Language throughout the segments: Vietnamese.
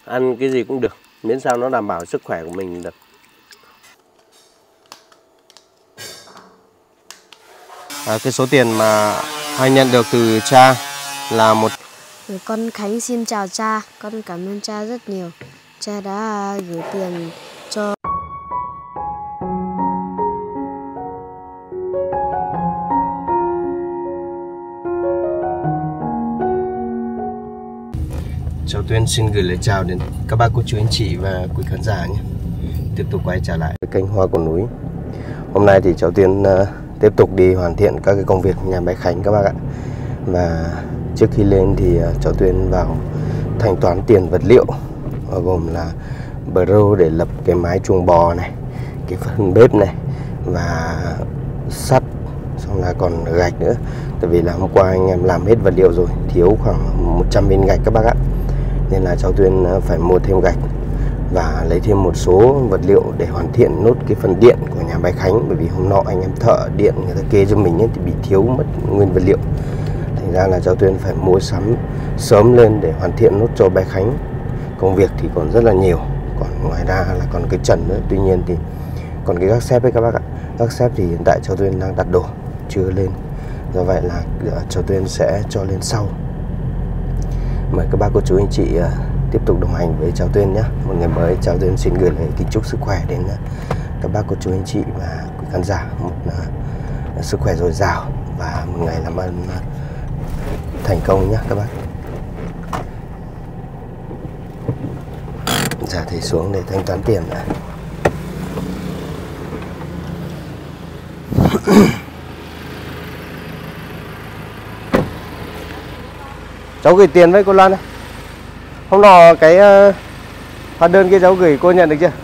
ăn cái gì cũng được, miễn sao nó đảm bảo sức khỏe của mình được. Cái số tiền mà Hai nhận được từ cha là Con Khánh xin chào cha, con cảm ơn cha rất nhiều. Cha đã gửi tiền cho Cháu Tuyên xin gửi lời chào đến các bác cô chú anh chị và quý khán giả nhé. Tiếp tục quay trở lại với kênh Hoa của Núi. Hôm nay thì cháu Tuyên tiếp tục đi hoàn thiện các cái công việc nhà máy Khánh các bác ạ. Và trước khi lên thì cháu Tuyên vào thanh toán tiền vật liệu, bao gồm là bro để lập cái mái chuồng bò này, cái phần bếp này và sắt, xong là còn gạch nữa. Tại vì là hôm qua anh em làm hết vật liệu rồi, thiếu khoảng 100 viên gạch các bác ạ. Nên là cháu Tuyên phải mua thêm gạch và lấy thêm một số vật liệu để hoàn thiện nốt cái phần điện của nhà máy Khánh. Bởi vì hôm nọ anh em thợ điện người ta kê cho mình ấy, thì bị thiếu mất nguyên vật liệu. Thành ra là cháu Tuyên phải mua sắm sớm lên để hoàn thiện nốt cho bé Khánh. Công việc thì còn rất là nhiều, còn ngoài ra là còn cái trần nữa. Tuy nhiên thì còn cái gác xếp ấy các bác ạ. Gác xếp thì hiện tại cháu Tuyên đang đặt đồ chưa lên, do vậy là cháu Tuyên sẽ cho lên sau. Mời các bác cô chú anh chị tiếp tục đồng hành với cháu Tuyên nhé. Một ngày mới cháu Tuyên xin gửi lời kính chúc sức khỏe đến các bác cô chú anh chị và quý khán giả một sức khỏe dồi dào và một ngày làm ăn thành công nhé các bác. Giờ thì xuống để thanh toán tiền đã. Cháu gửi tiền với cô Loan này. Hôm nọ cái hóa đơn kia cháu gửi cô nhận được chưa?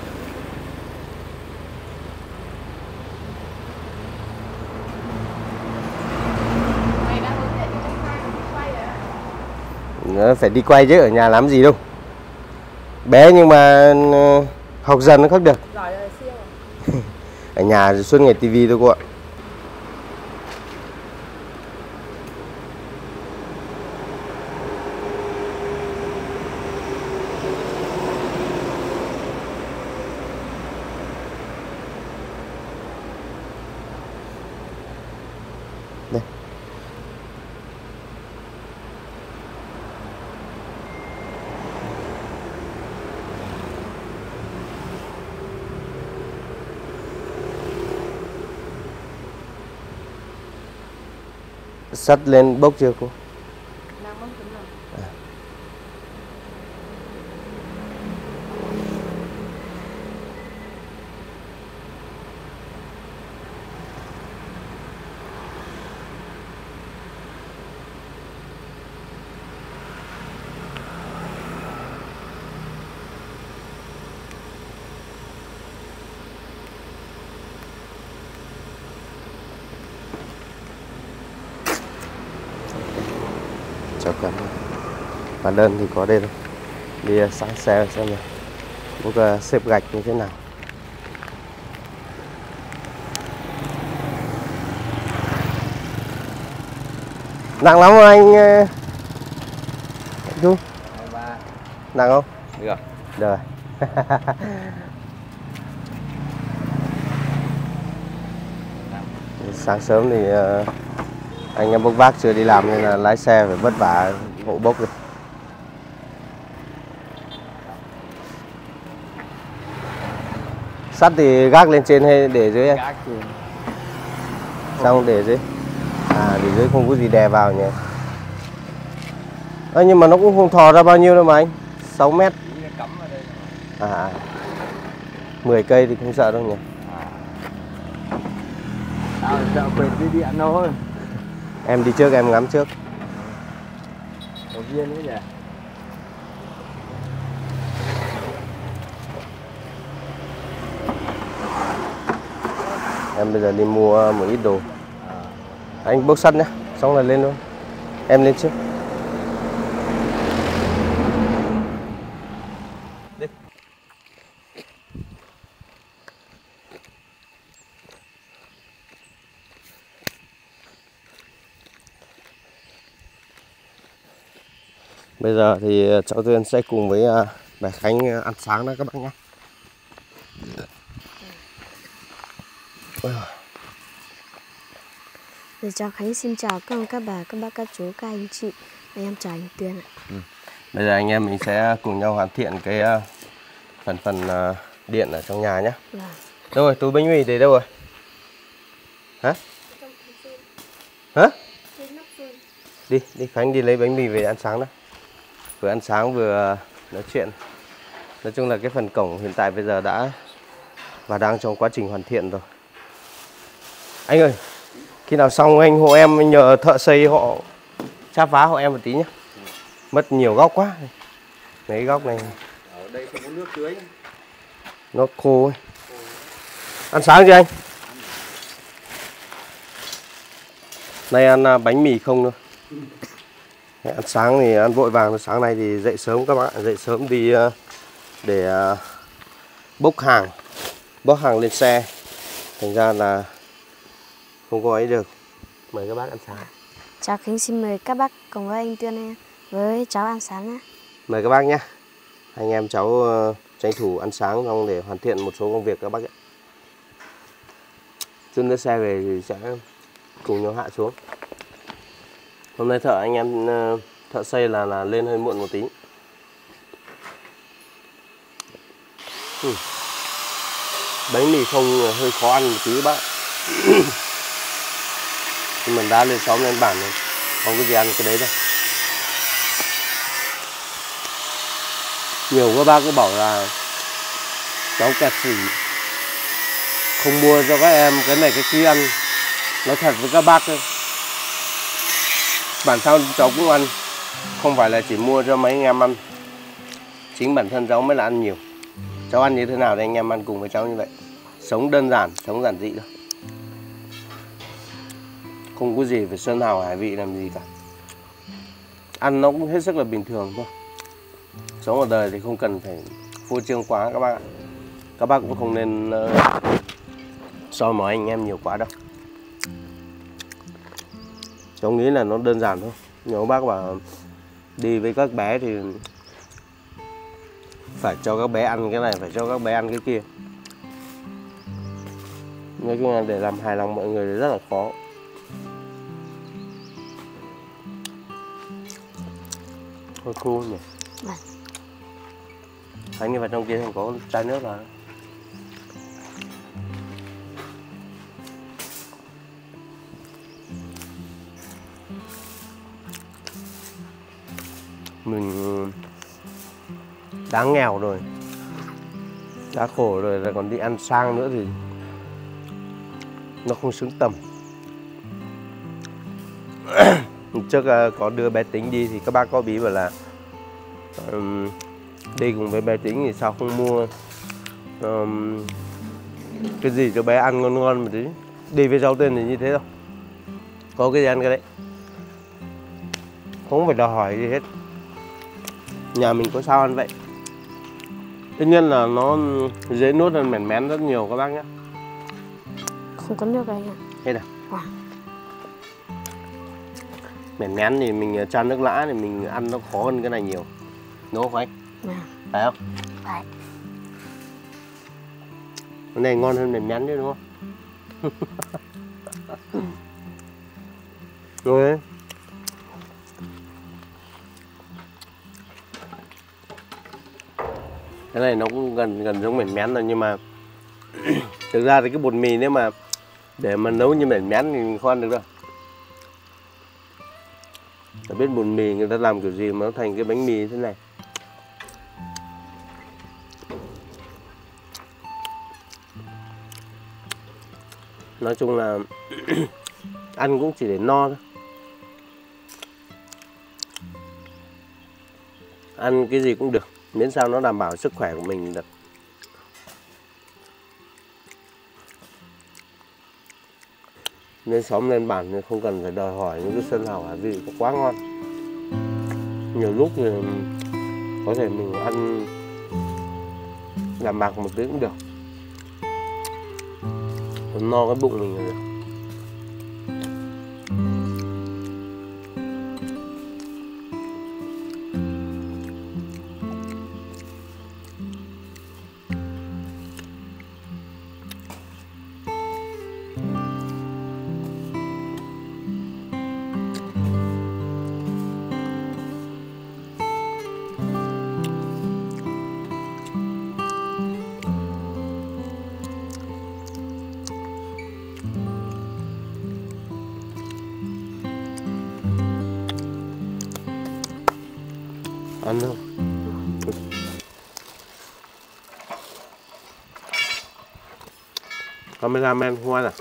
Nó phải đi quay chứ ở nhà làm gì đâu. Bé nhưng mà học dần nó khắc được. Ở nhà suốt ngày tivi thôi cô ạ. Đây. Sắt lên bốc chưa cô? đang bốc tính rồi. Cháu cần hóa đơn thì có đây thôi. Đi sang xe xem nào, bốc xếp gạch như thế nào. Nặng lắm không anh Dung? Nặng không? Được. Được. Sáng sớm thì anh em bốc vác chưa đi làm nên là lái xe phải vất vả hộ bốc rồi. Sắt thì gác lên trên hay để dưới anh? Gác thì Sao không để dưới? À, để dưới không có gì đè vào nhỉ? Nhưng mà nó cũng không thò ra bao nhiêu đâu mà anh. 6 mét. cắm vào đây. 10 cây thì không sợ đâu nhỉ? Tao sợ quên dây điện thôi. Em đi trước, em ngắm trước. Đầu viên nữa nhỉ? Em bây giờ đi mua một ít đồ. Anh bốc sắt nhé, xong rồi lên luôn. Em lên trước. Đi. Bây giờ thì cháu Tuyên sẽ cùng với Bà Khánh ăn sáng đó các bác nhé. Để cho Khánh xin chào các bà, các bác, các chú, các anh chị. Em chào anh Tuyên ạ. Bây giờ anh em mình sẽ cùng nhau hoàn thiện cái phần điện ở trong nhà nhé. Vâng. Đâu rồi, túi bánh mì để đâu rồi? Hả? Hả? Đi Khánh đi lấy bánh mì về ăn sáng đó. Vừa ăn sáng vừa nói chuyện. Nói chung là cái phần cổng hiện tại bây giờ đã và đang trong quá trình hoàn thiện rồi. Anh ơi, khi nào xong anh hộ em, anh nhờ thợ xây họ cháp vá hộ em một tí nhé. Mất nhiều góc quá. Mấy góc này Ở đây không có nước tưới. nó khô ấy. Ăn sáng chưa anh? Nay ăn bánh mì không thôi. Ăn sáng thì ăn vội vàng. Sáng nay thì dậy sớm các bạn. Dậy sớm đi để bốc hàng lên xe. Thành ra là không có ấy được. Mời các bác ăn sáng. Cháu Khánh xin mời các bác cùng với anh Tuyên em với cháu ăn sáng nhé. Mời các bác nhé. Anh em cháu tranh thủ ăn sáng xong để hoàn thiện một số công việc các bác ạ. Chút nữa xe về thì sẽ cùng nhau hạ xuống. Hôm nay anh em thợ xây là lên hơi muộn một tí. Bánh mì không hơi khó ăn một tí các bác. Nhưng mình đã lên xóm lên bản rồi, không có gì ăn cái đấy đâu. Nhiều các bác cứ bảo là cháu kẹt xỉ, không mua cho các em cái này cái kia ăn. Nói thật với các bác thôi, bản thân cháu cũng ăn, không phải là chỉ mua cho mấy anh em ăn. Chính bản thân cháu mới là ăn nhiều. Cháu ăn như thế nào thì anh em ăn cùng với cháu như vậy. Sống đơn giản, sống giản dị thôi. Không có gì phải sơn hào hải vị làm gì cả. Ăn nó cũng hết sức là bình thường thôi. Sống ở đời thì không cần phải phô trương quá các bác ạ. Các bác cũng không nên soi mói anh em nhiều quá đâu. Cháu nghĩ là nó đơn giản thôi. Nhiều các bác bảo đi với các bé thì phải cho các bé ăn cái này, phải cho các bé ăn cái kia. Nói chung là để làm hài lòng mọi người thì rất là khó. Hơi khô nhỉ. Vâng. Anh như vậy trong kia không có chai nước vào. Mình đã nghèo rồi, đã khổ rồi, lại còn đi ăn sang nữa thì nó không xứng tầm. Trước có đưa bé Tính đi thì các bác có bí bảo là đi cùng với bé Tính thì sao không mua cái gì cho bé ăn ngon ngon một tí. Đi với cháu Tên thì như thế đâu, có cái gì ăn cái đấy, không phải đòi hỏi gì hết. Nhà mình có sao ăn vậy. Tất nhiên là nó dễ nuốt hơn mèn mén rất nhiều các bác nhé. Không có nước anh ạ. Thế nào? Wow. Mèn mén thì mình chan nước lã thì mình ăn nó khó hơn cái này nhiều. Đúng không anh? Vâng. Phải không? Phải. Cái này ngon hơn mèn mén chứ đúng không? Rồi. Cái này nó cũng gần giống mèn mén rồi, nhưng mà thực ra thì cái bột mì nếu mà để mà nấu như mèn mén thì không ăn được đâu. Phải biết bột mì người ta làm kiểu gì mà nó thành cái bánh mì như thế này. Nói chung là ăn cũng chỉ để no thôi. Ăn cái gì cũng được, miễn sao nó đảm bảo sức khỏe của mình được. Lên xóm lên bản thì không cần phải đòi hỏi những cái sơn hào hải vị có quá ngon. Nhiều lúc thì có thể mình ăn làm bạc một tí cũng được, no cái bụng mình là được. cameraman hoa là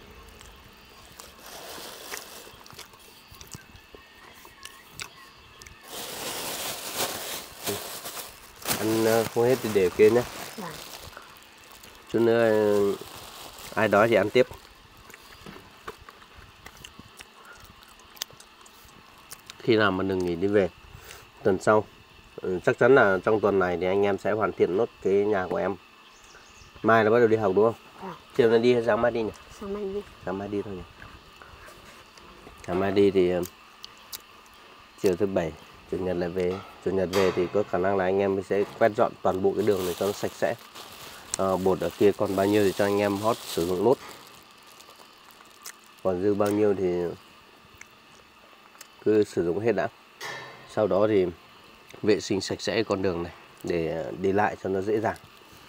ăn không hết thì để kia nhé. Chút nữa ai đói thì ăn tiếp. Khi nào mà đừng nghỉ đi về tuần sau, chắc chắn là trong tuần này thì anh em sẽ hoàn thiện nốt cái nhà của em. Mai là bắt đầu đi học đúng không? Chiều nay đi hay sáng mai đi nhỉ? Sáng mai đi. Sáng mai đi thôi nhỉ. Sáng mai đi thì chiều thứ bảy, chủ nhật lại về. Chủ nhật về thì có khả năng là anh em sẽ quét dọn toàn bộ cái đường này cho nó sạch sẽ. Bột ở kia còn bao nhiêu thì cho anh em hót sử dụng nốt. Còn dư bao nhiêu thì cứ sử dụng hết đã. Sau đó thì vệ sinh sạch sẽ con đường này để đi lại cho nó dễ dàng.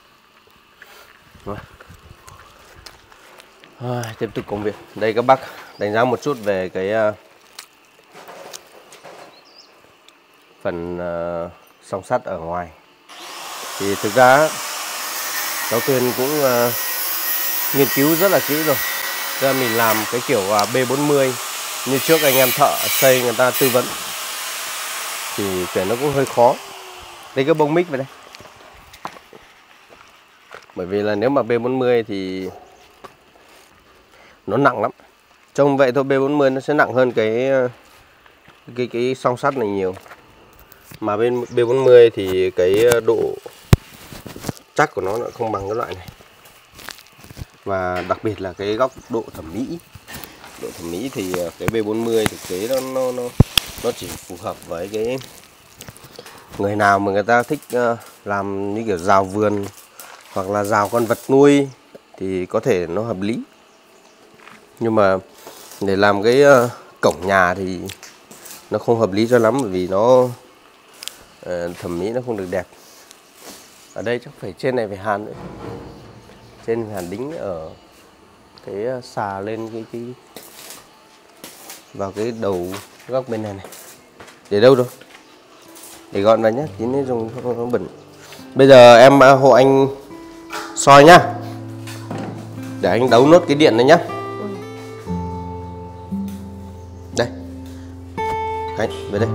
Tiếp tục công việc. Đây các bác đánh giá một chút về cái phần song sắt ở ngoài. Thì thực ra cháu Tuyền cũng nghiên cứu rất là kỹ rồi. Ra mình làm cái kiểu B40 như trước anh em thợ xây người ta tư vấn thì cái nó cũng hơi khó. Đây cái bông mic vào đây. Bởi vì là nếu mà B40 thì nó nặng lắm. Trông vậy thôi, B40 nó sẽ nặng hơn cái song sắt này nhiều. Mà bên B40 thì cái độ chắc của nó không bằng cái loại này. Và đặc biệt là cái góc độ thẩm mỹ. Độ thẩm mỹ thì cái B40 thực tế nó chỉ phù hợp với cái người nào mà người ta thích làm như kiểu rào vườn hoặc là rào con vật nuôi thì có thể nó hợp lý. Nhưng mà để làm cái cổng nhà thì nó không hợp lý cho lắm, bởi vì nó thẩm mỹ nó không được đẹp. Ở đây chắc phải trên này phải hàn nữa. Trên hàn đính ở cái xà lên cái vào cái đầu góc bên này này. Để đâu rồi? Để gọn vào nhé, tí nữa dùng nó bẩn. Bây giờ em hộ anh soi nhá. Để anh đấu nốt cái điện này nhá. Đây. Khánh, về đây.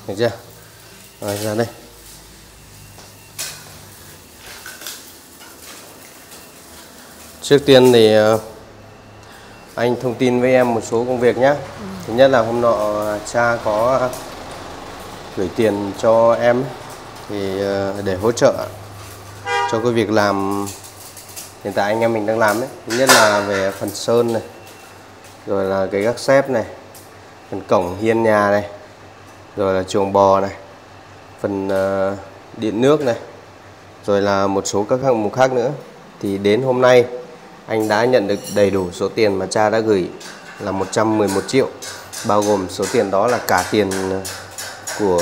được chưa? Rồi ra đây. Trước tiên thì anh thông tin với em một số công việc nhé. Thứ nhất là hôm nọ cha có gửi tiền cho em thì để hỗ trợ cho cái việc làm hiện tại anh em mình đang làm đấy. Thứ nhất là về phần sơn này, rồi là cái gác xếp này, phần cổng hiên nhà này, rồi là chuồng bò này, phần điện nước này, rồi là một số các hạng mục khác nữa. Thì đến hôm nay anh đã nhận được đầy đủ số tiền mà cha đã gửi là 111 triệu, bao gồm số tiền đó là cả tiền của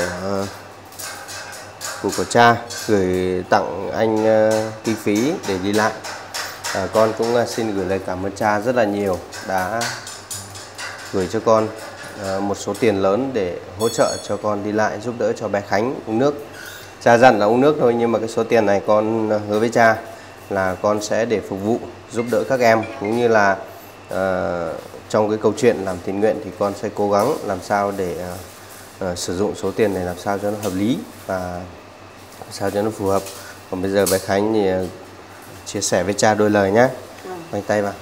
cha gửi tặng anh kinh phí để đi lại. Con cũng xin gửi lời cảm ơn cha rất là nhiều đã gửi cho con một số tiền lớn để hỗ trợ cho con đi lại, giúp đỡ cho bé Khánh uống nước. Cha dặn là uống nước thôi, nhưng mà cái số tiền này con hứa với cha là con sẽ để phục vụ giúp đỡ các em, cũng như là trong cái câu chuyện làm thiện nguyện thì con sẽ cố gắng làm sao để sử dụng số tiền này làm sao cho nó hợp lý và làm sao cho nó phù hợp. Còn bây giờ bé Khánh thì chia sẻ với cha đôi lời nhé. Khoanh tay vào.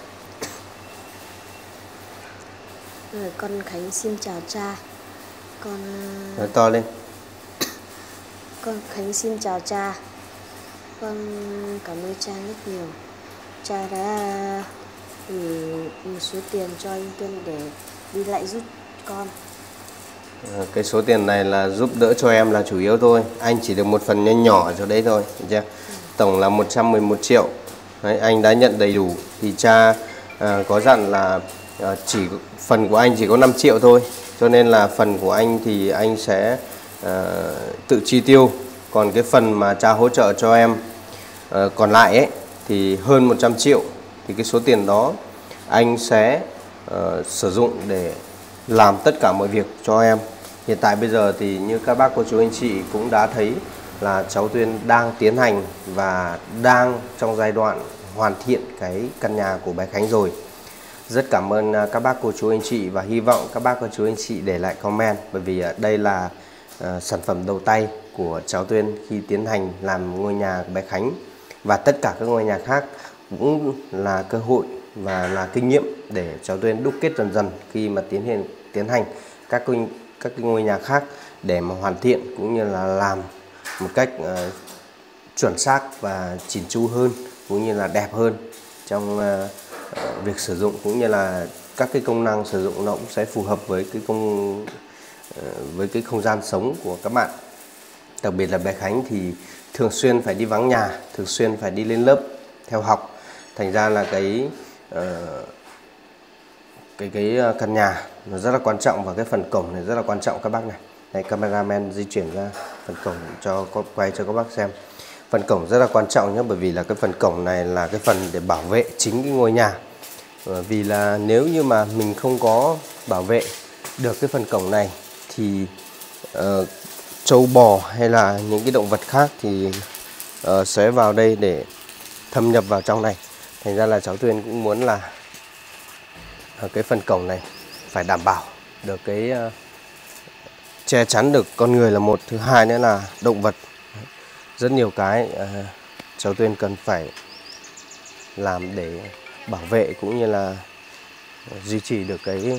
Con Khánh xin chào cha. Con nói to lên. Con Khánh xin chào cha. Con cảm ơn cha rất nhiều. Cha đã gửi một số tiền cho anh Tuân để đi lại giúp con. Cái số tiền này là giúp đỡ cho em là chủ yếu thôi. Anh chỉ được một phần nhỏ nhỏ ở chỗ đấy thôi, được chưa? Tổng là 111 triệu. Đấy, anh đã nhận đầy đủ. Thì cha có dặn là chỉ phần của anh chỉ có 5 triệu thôi. Cho nên là phần của anh thì anh sẽ tự chi tiêu. Còn cái phần mà cha hỗ trợ cho em còn lại ấy thì hơn 100 triệu. Thì cái số tiền đó anh sẽ sử dụng để làm tất cả mọi việc cho em. Hiện tại bây giờ thì như các bác cô chú anh chị cũng đã thấy là cháu Tuyên đang tiến hành và đang trong giai đoạn hoàn thiện cái căn nhà của bé Khánh rồi. Rất cảm ơn các bác cô chú anh chị và hy vọng các bác cô chú anh chị để lại comment, bởi vì đây là sản phẩm đầu tay của cháu Tuyên khi tiến hành làm ngôi nhà của bé Khánh, và tất cả các ngôi nhà khác cũng là cơ hội và là kinh nghiệm để cháu Tuyên đúc kết dần dần khi mà tiến hành các cái ngôi nhà khác để mà hoàn thiện cũng như là làm một cách chuẩn xác và chỉn chu hơn, cũng như là đẹp hơn trong việc sử dụng, cũng như là các cái công năng sử dụng nó cũng sẽ phù hợp với cái không gian sống của các bạn. Đặc biệt là bé Khánh thì thường xuyên phải đi vắng nhà, thường xuyên phải đi lên lớp theo học, thành ra là cái căn nhà nó rất là quan trọng, và cái phần cổng này rất là quan trọng các bác này. Đây, cameraman di chuyển ra phần cổng quay cho các bác xem. Phần cổng rất là quan trọng nhé, bởi vì là cái phần cổng này là cái phần để bảo vệ chính cái ngôi nhà. Vì là nếu như mà mình không có bảo vệ được cái phần cổng này thì trâu bò hay là những cái động vật khác thì sẽ vào đây để thâm nhập vào trong này. Thành ra là cháu Tuyên cũng muốn là cái phần cổng này phải đảm bảo được cái che chắn được con người là một, thứ hai nữa là động vật. Rất nhiều cái cháu Tuyên cần phải làm để bảo vệ cũng như là duy trì được cái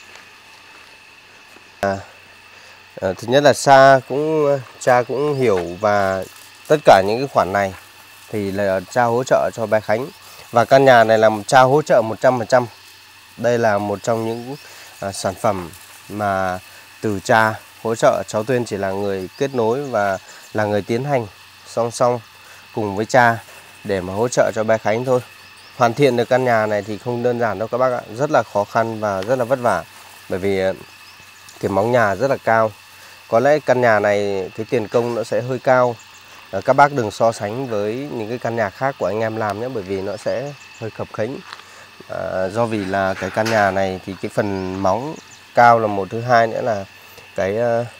thứ nhất là cha cũng hiểu, và tất cả những cái khoản này thì là cha hỗ trợ cho bé Khánh, và căn nhà này là cha hỗ trợ 100%. Đây là một trong những sản phẩm mà từ cha hỗ trợ, cháu Tuyên chỉ là người kết nối và là người tiến hành song song cùng với cha để mà hỗ trợ cho bé Khánh thôi. Hoàn thiện được căn nhà này thì không đơn giản đâu các bác ạ, rất là khó khăn và rất là vất vả, bởi vì cái móng nhà rất là cao. Có lẽ căn nhà này cái tiền công nó sẽ hơi cao. Các bác đừng so sánh với những cái căn nhà khác của anh em làm nhé, bởi vì nó sẽ hơi khập khênh. Do vì là cái căn nhà này thì cái phần móng cao là một, thứ hai nữa là cái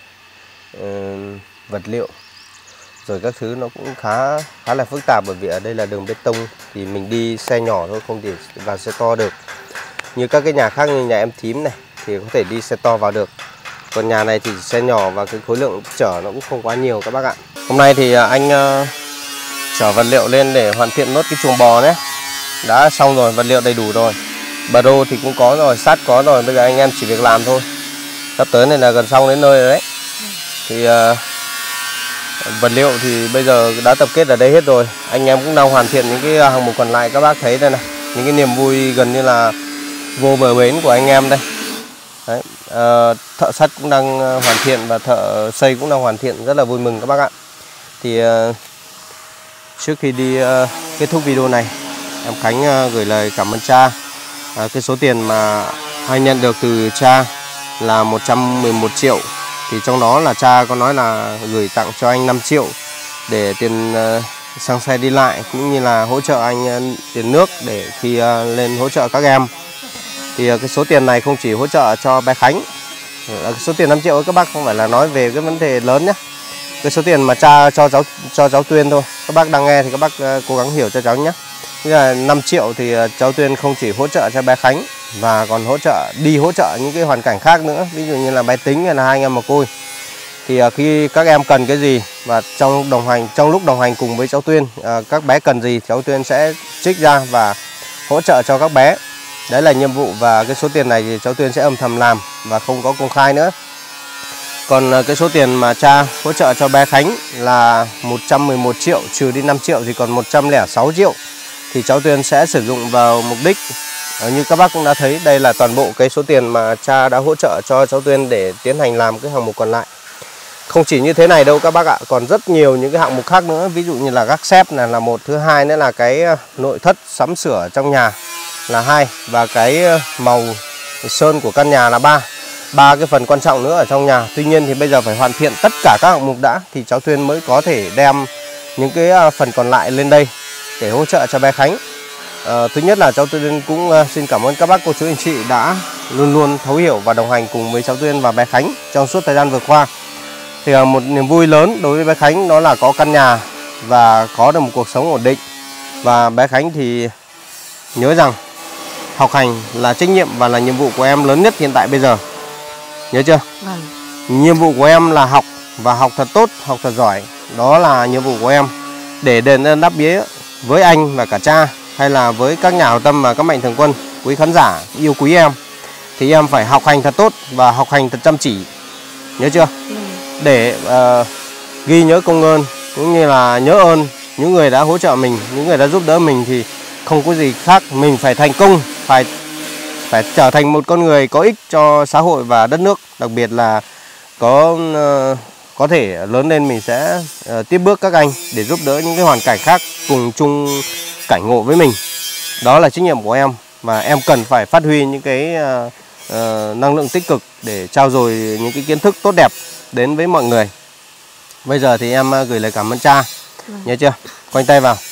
vật liệu rồi các thứ nó cũng khá là phức tạp, bởi vì ở đây là đường bê tông thì mình đi xe nhỏ thôi, không thể vào xe to được. Như các cái nhà khác như nhà em Thím này thì có thể đi xe to vào được. Còn nhà này thì xe nhỏ và cái khối lượng chở nó cũng không quá nhiều các bác ạ. Hôm nay thì anh chở vật liệu lên để hoàn thiện nốt cái chuồng bò nhé. Đã xong rồi, vật liệu đầy đủ rồi. Bà rô thì cũng có rồi, sắt có rồi, bây giờ anh em chỉ việc làm thôi. Sắp tới này là gần xong đến nơi rồi đấy. Thì vật liệu thì bây giờ đã tập kết ở đây hết rồi. Anh em cũng đang hoàn thiện những cái hạng mục còn lại, các bác thấy đây này. Những cái niềm vui gần như là vô bờ bến của anh em đây. Đấy, thợ sắt cũng đang hoàn thiện và thợ xây cũng đang hoàn thiện, rất là vui mừng các bác ạ. Thì trước khi đi kết thúc video này, em Khánh gửi lời cảm ơn cha. Cái số tiền mà anh nhận được từ cha là 111 triệu. Thì trong đó là cha có nói là gửi tặng cho anh 5 triệu để tiền xăng xe đi lại, cũng như là hỗ trợ anh tiền nước để khi lên hỗ trợ các em. Thì cái số tiền này không chỉ hỗ trợ cho bé Khánh, cái số tiền 5 triệu ấy các bác không phải là nói về cái vấn đề lớn nhé. Cái số tiền mà cha cho cháu Tuyên thôi. Các bác đang nghe thì các bác cố gắng hiểu cho cháu nhé. Tức là 5 triệu thì cháu Tuyên không chỉ hỗ trợ cho bé Khánh và còn hỗ trợ những cái hoàn cảnh khác nữa. Ví dụ như là bé Tính hay là hai anh em mồ côi. Thì khi các em cần cái gì và trong lúc đồng hành cùng với cháu Tuyên, các bé cần gì cháu Tuyên sẽ trích ra và hỗ trợ cho các bé. Đấy là nhiệm vụ, và cái số tiền này thì cháu Tuyên sẽ âm thầm làm và không có công khai nữa. Còn cái số tiền mà cha hỗ trợ cho bé Khánh là 111 triệu, trừ đi 5 triệu thì còn 106 triệu. Thì cháu Tuyên sẽ sử dụng vào mục đích. Như các bác cũng đã thấy, đây là toàn bộ cái số tiền mà cha đã hỗ trợ cho cháu Tuyên để tiến hành làm cái hạng mục còn lại. Không chỉ như thế này đâu các bác ạ, còn rất nhiều những cái hạng mục khác nữa. Ví dụ như là gác xếp là một, thứ hai nữa là cái nội thất sắm sửa trong nhà là 2, và cái màu sơn của căn nhà là 3 cái phần quan trọng nữa ở trong nhà. Tuy nhiên thì bây giờ phải hoàn thiện tất cả các hạng mục đã thì cháu Tuyên mới có thể đem những cái phần còn lại lên đây để hỗ trợ cho bé Khánh. Thứ nhất là cháu Tuyên cũng xin cảm ơn các bác cô chú anh chị đã luôn luôn thấu hiểu và đồng hành cùng với cháu Tuyên và bé Khánh trong suốt thời gian vừa qua. Thì một niềm vui lớn đối với bé Khánh đó là có căn nhà và có được một cuộc sống ổn định. Và bé Khánh thì nhớ rằng học hành là trách nhiệm và là nhiệm vụ của em lớn nhất hiện tại bây giờ. Nhớ chưa? Vâng. Nhiệm vụ của em là học và học thật tốt, học thật giỏi. Đó là nhiệm vụ của em. Để đền ơn đáp nghĩa với anh và cả cha, hay là với các nhà hảo tâm và các mạnh thường quân, quý khán giả yêu quý em, thì em phải học hành thật tốt và học hành thật chăm chỉ. Nhớ chưa? Để ghi nhớ công ơn cũng như là nhớ ơn những người đã hỗ trợ mình, những người đã giúp đỡ mình, thì không có gì khác, mình phải thành công, phải trở thành một con người có ích cho xã hội và đất nước. Đặc biệt là có thể lớn lên mình sẽ tiếp bước các anh để giúp đỡ những cái hoàn cảnh khác cùng chung cảnh ngộ với mình. Đó là trách nhiệm của em, và em cần phải phát huy những cái năng lượng tích cực để trao dồi những cái kiến thức tốt đẹp đến với mọi người. Bây giờ thì em gửi lời cảm ơn cha. Nhớ chưa? Quanh tay vào.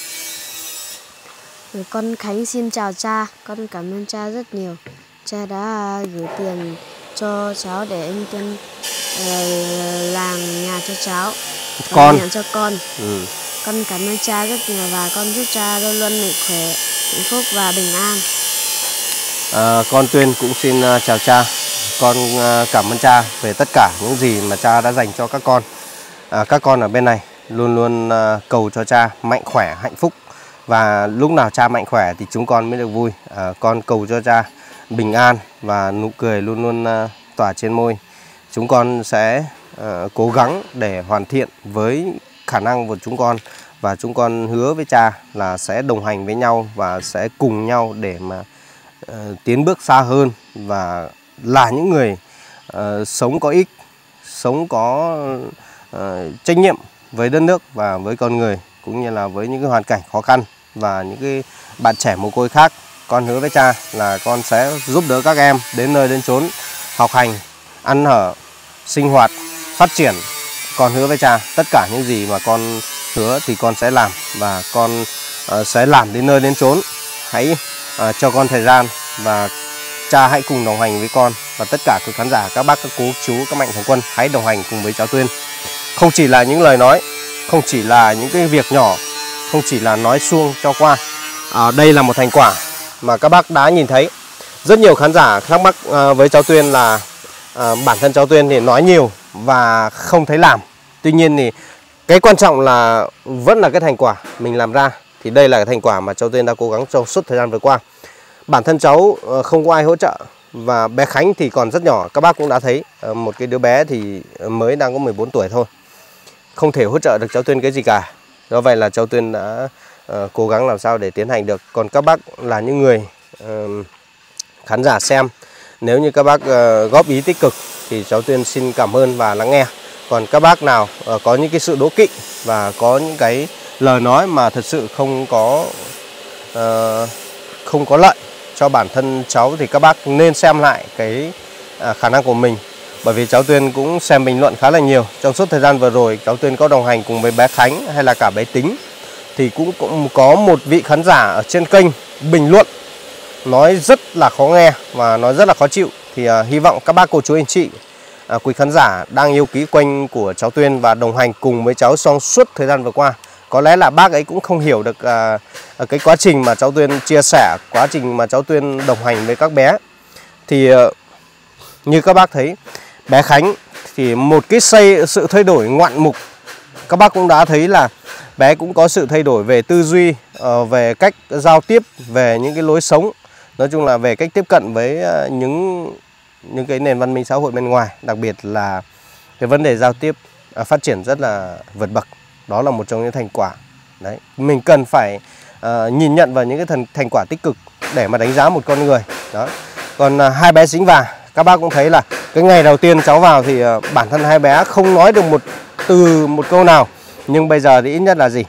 Con Khánh xin chào cha. Con cảm ơn cha rất nhiều. Cha đã gửi tiền cho cháu để anh Tuyên làm nhà cho cháu, nhà cho con. Con cảm ơn cha rất nhiều và con chúc cha luôn luôn mạnh khỏe, hạnh phúc và bình an. Con Tuyên cũng xin chào cha. Con cảm ơn cha về tất cả những gì mà cha đã dành cho các con. Các con ở bên này luôn luôn cầu cho cha mạnh khỏe, hạnh phúc. Và lúc nào cha mạnh khỏe thì chúng con mới được vui. Con cầu cho cha bình an và nụ cười luôn luôn tỏa trên môi. Chúng con sẽ cố gắng để hoàn thiện với khả năng của chúng con. Và chúng con hứa với cha là sẽ đồng hành với nhau và sẽ cùng nhau để mà tiến bước xa hơn, và là những người sống có ích, sống có trách nhiệm với đất nước và với con người, cũng như là với những cái hoàn cảnh khó khăn và những cái bạn trẻ mồ côi khác. Con hứa với cha là con sẽ giúp đỡ các em đến nơi đến chốn, học hành, ăn ở, sinh hoạt, phát triển. Con hứa với cha tất cả những gì mà con hứa thì con sẽ làm, và con sẽ làm đến nơi đến chốn. Hãy cho con thời gian và cha hãy cùng đồng hành với con, và tất cả các khán giả, các bác, các cô, chú, các mạnh thường quân hãy đồng hành cùng với cháu Tuyên. Không chỉ là những lời nói, không chỉ là những cái việc nhỏ, không chỉ là nói suông cho qua. Đây là một thành quả mà các bác đã nhìn thấy. Rất nhiều khán giả thắc mắc với cháu Tuyên là bản thân cháu Tuyên thì nói nhiều và không thấy làm. Tuy nhiên thì cái quan trọng là vẫn là cái thành quả mình làm ra. Thì đây là cái thành quả mà cháu Tuyên đã cố gắng trong suốt thời gian vừa qua. Bản thân cháu không có ai hỗ trợ, và bé Khánh thì còn rất nhỏ. Các bác cũng đã thấy một cái đứa bé thì mới đang có 14 tuổi thôi, không thể hỗ trợ được cháu Tuyên cái gì cả. Do vậy là cháu Tuyên đã cố gắng làm sao để tiến hành được. Còn các bác là những người khán giả xem, nếu như các bác góp ý tích cực thì cháu Tuyên xin cảm ơn và lắng nghe. Còn các bác nào có những cái sự đố kỵ và có những cái lời nói mà thật sự không có lợi cho bản thân cháu thì các bác nên xem lại cái khả năng của mình. Bởi vì cháu Tuyên cũng xem bình luận khá là nhiều. Trong suốt thời gian vừa rồi cháu Tuyên có đồng hành cùng với bé Khánh hay là cả bé Tính, thì cũng có một vị khán giả ở trên kênh bình luận nói rất là khó nghe và nói rất là khó chịu. Thì hy vọng các bác cô chú anh chị, quý khán giả đang yêu quý kênh của cháu Tuyên và đồng hành cùng với cháu trong suốt thời gian vừa qua, có lẽ là bác ấy cũng không hiểu được cái quá trình mà cháu Tuyên chia sẻ, quá trình mà cháu Tuyên đồng hành với các bé. Thì như các bác thấy, bé Khánh thì một cái sự thay đổi ngoạn mục. Các bác cũng đã thấy là bé cũng có sự thay đổi về tư duy, về cách giao tiếp, về những cái lối sống. Nói chung là về cách tiếp cận với những cái nền văn minh xã hội bên ngoài. Đặc biệt là cái vấn đề giao tiếp phát triển rất là vượt bậc. Đó là một trong những thành quả. Đấy, mình cần phải nhìn nhận vào những cái thành quả tích cực để mà đánh giá một con người. Đó. Còn hai bé Dính Và, các bác cũng thấy là cái ngày đầu tiên cháu vào thì bản thân hai bé không nói được một câu nào. Nhưng bây giờ thì ít nhất là gì?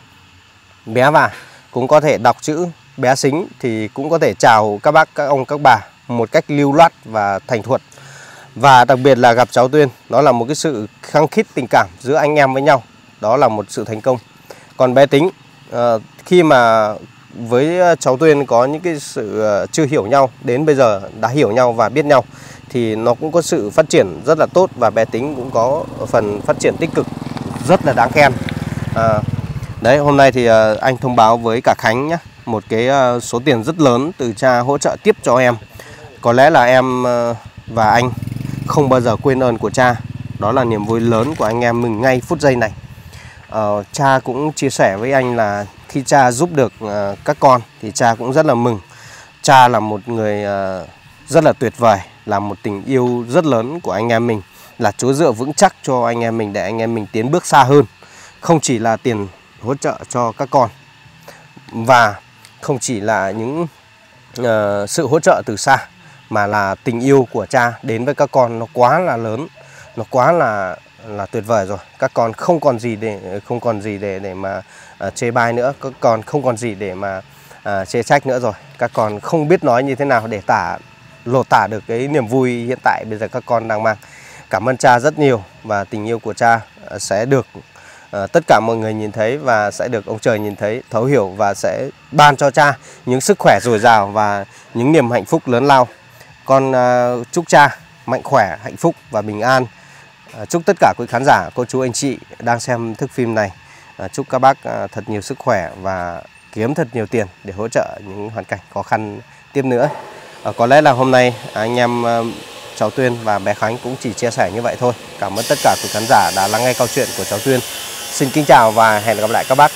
Bé Và cũng có thể đọc chữ, bé Sính thì cũng có thể chào các bác, các ông, các bà một cách lưu loát và thành thuật. Và đặc biệt là gặp cháu Tuyên, đó là một cái sự khăng khít tình cảm giữa anh em với nhau. Đó là một sự thành công. Còn bé Tính, khi mà với cháu Tuyên có những cái sự chưa hiểu nhau, đến bây giờ đã hiểu nhau và biết nhau, thì nó cũng có sự phát triển rất là tốt. Và bé Tính cũng có phần phát triển tích cực rất là đáng khen. Đấy, hôm nay thì anh thông báo với cả Khánh nhé, một cái số tiền rất lớn từ cha hỗ trợ tiếp cho em. Có lẽ là em và anh không bao giờ quên ơn của cha. Đó là niềm vui lớn của anh em mình ngay phút giây này. Cha cũng chia sẻ với anh là khi cha giúp được các con thì cha cũng rất là mừng. Cha là một người rất là tuyệt vời, là một tình yêu rất lớn của anh em mình, là chỗ dựa vững chắc cho anh em mình để anh em mình tiến bước xa hơn. Không chỉ là tiền hỗ trợ cho các con, và không chỉ là những sự hỗ trợ từ xa, mà là tình yêu của cha đến với các con nó quá là lớn, nó quá là tuyệt vời rồi. Các con không còn gì để mà chê bai nữa, các con không còn gì để mà chê trách nữa rồi. Các con không biết nói như thế nào để lột tả được cái niềm vui hiện tại bây giờ các con đang mang. Cảm ơn cha rất nhiều, và tình yêu của cha sẽ được tất cả mọi người nhìn thấy, và sẽ được ông trời nhìn thấy, thấu hiểu, và sẽ ban cho cha những sức khỏe dồi dào và những niềm hạnh phúc lớn lao. Con chúc cha mạnh khỏe, hạnh phúc và bình an. Chúc tất cả quý khán giả, cô chú anh chị đang xem thước phim này, chúc các bác thật nhiều sức khỏe và kiếm thật nhiều tiền để hỗ trợ những hoàn cảnh khó khăn tiếp nữa. Có lẽ là hôm nay anh em cháu Tuyên và bé Khánh cũng chỉ chia sẻ như vậy thôi. Cảm ơn tất cả quý khán giả đã lắng nghe câu chuyện của cháu Tuyên. Xin kính chào và hẹn gặp lại các bác.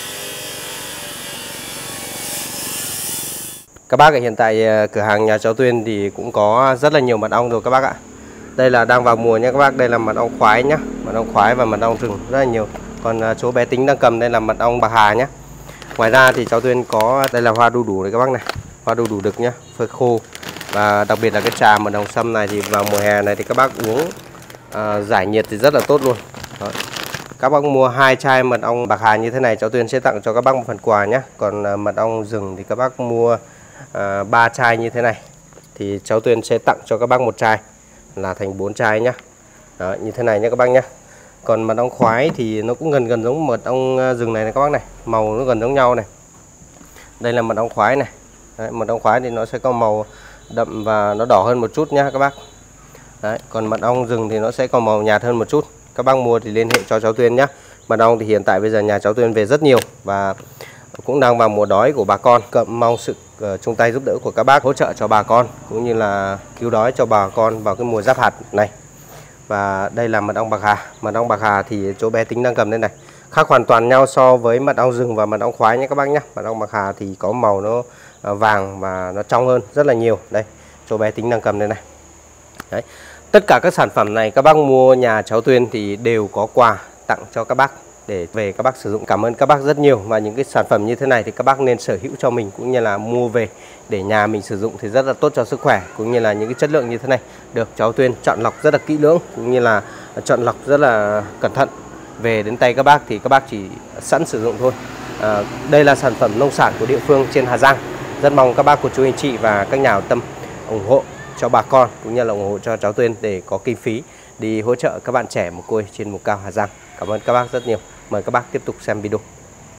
Các bác, hiện tại cửa hàng nhà cháu Tuyên thì cũng có rất là nhiều mật ong rồi các bác ạ. Đây là đang vào mùa nha các bác. Đây là mật ong khoái nhá, mật ong khoái và mật ong rừng rất là nhiều. Còn chỗ bé Tính đang cầm đây là mật ong bạc hà nhá. Ngoài ra thì cháu Tuyên có đây là hoa đu đủ này các bác này, hoa đu đủ đực nhá, phơi khô. Và đặc biệt là cái trà mật ong sâm này thì vào mùa hè này thì các bác uống giải nhiệt thì rất là tốt luôn. Đó. Các bác mua 2 chai mật ong bạc hà như thế này, cháu Tuyên sẽ tặng cho các bác một phần quà nhé. Còn mật ong rừng thì các bác mua 3 chai như thế này thì cháu Tuyên sẽ tặng cho các bác 1 chai, là thành 4 chai nhá. Đó, như thế này nhé các bác nhé. Còn mật ong khoái thì nó cũng gần giống mật ong rừng này các bác này, màu nó gần giống nhau này. Đây là mật ong khoái này. Đấy, mật ong khoái thì nó sẽ có màu đậm và nó đỏ hơn một chút nhá các bác. Đấy, còn mật ong rừng thì nó sẽ có màu nhạt hơn một chút. Các bác mua thì liên hệ cho cháu Tuyên nhé. Mật ong thì hiện tại bây giờ nhà cháu Tuyên về rất nhiều và cũng đang vào mùa đói của bà con. Mong sự chung tay giúp đỡ của các bác, hỗ trợ cho bà con cũng như là cứu đói cho bà con vào cái mùa giáp hạt này. Và đây là mật ong bạc hà. Mật ong bạc hà thì chỗ bé Tính đang cầm đây này, khác hoàn toàn nhau so với mật ong rừng và mật ong khoái nhé các bác nhé. Mật ong bạc hà thì có màu nó vàng và nó trong hơn rất là nhiều. Đây, chỗ bé Tính đang cầm đây này. Đấy. Tất cả các sản phẩm này các bác mua nhà cháu Tuyên thì đều có quà tặng cho các bác để về các bác sử dụng. Cảm ơn các bác rất nhiều. Và những cái sản phẩm như thế này thì các bác nên sở hữu cho mình cũng như là mua về để nhà mình sử dụng thì rất là tốt cho sức khỏe. Cũng như là những cái chất lượng như thế này được cháu Tuyên chọn lọc rất là kỹ lưỡng, cũng như là chọn lọc rất là cẩn thận. Về đến tay các bác thì các bác chỉ sẵn sử dụng thôi. Đây là sản phẩm nông sản của địa phương trên Hà Giang. Rất mong các bác, cô chú, anh chị và các nhà hảo tâm ủng hộ cho bà con cũng như là ủng hộ cho cháu Tuyên để có kinh phí đi hỗ trợ các bạn trẻ mồ côi trên vùng cao Hà Giang. Cảm ơn các bác rất nhiều. Mời các bác tiếp tục xem video.